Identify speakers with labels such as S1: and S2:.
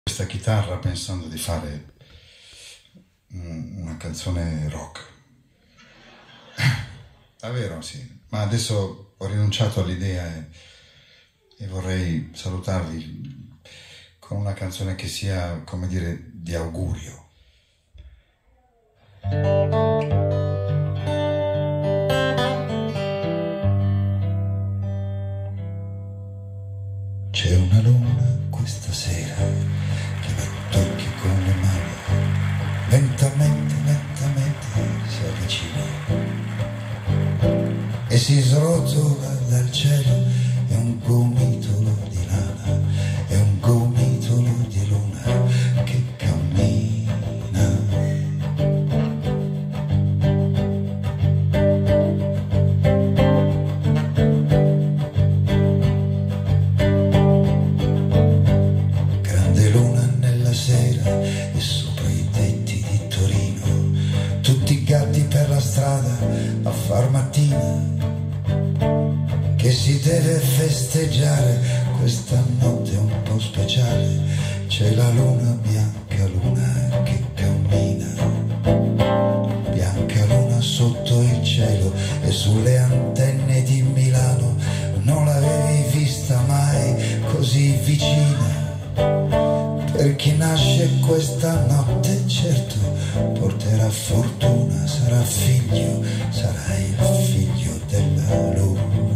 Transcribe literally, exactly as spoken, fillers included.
S1: questa chitarra pensando di fare una canzone rock. Davvero, sì. Ma adesso ho rinunciato all'idea e, e vorrei salutarvi con una canzone che sia, come dire, di augurio. C'è una luna questa sera che mi tocchi con le mani, lentamente, lentamente si avvicina e si srotola dal cielo. È un gomitolo di lana, è un gomitolo di luna che cammina. Grande luna nella sera e sopra i tetti di Torino, tutti i gatti per la strada a far mattina, che si deve festeggiare questa notte un po' speciale. C'è la luna, bianca luna che cammina, bianca luna sotto il cielo e sulle antenne di Milano. Non l'avevi vista mai così vicina. Per chi nasce questa notte certo porterà fortuna, sarà figlio, sarà il figlio della luna.